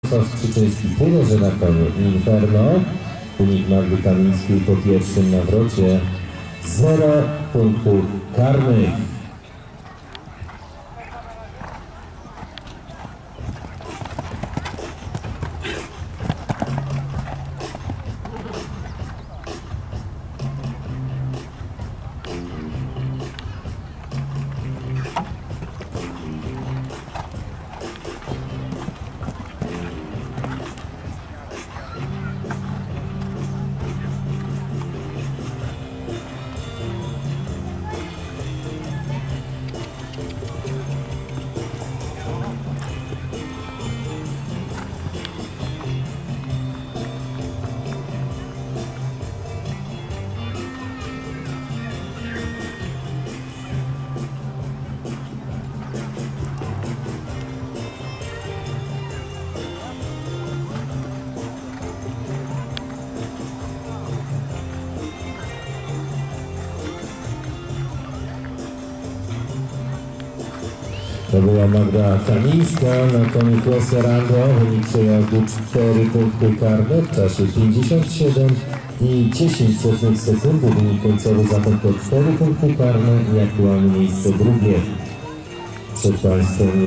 Władysław Krzyczyński Pudorze na koniu Inferno. Wynik Magdy Kamińskiej po pierwszym nawrocie 0 punktów karnych. To była Magda Kamińska na koniu Kłosy Rango. Wynik przejazdu 4 punkty karne w czasie 57,10 sekundy. Wynik końcowy zatem to 4 punkty karne i aktualnie miejsce drugie przed Państwem.